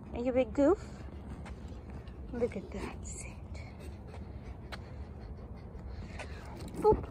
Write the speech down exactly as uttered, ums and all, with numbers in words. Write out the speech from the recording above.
Are you a big goof? Look at that. Sit. Boop.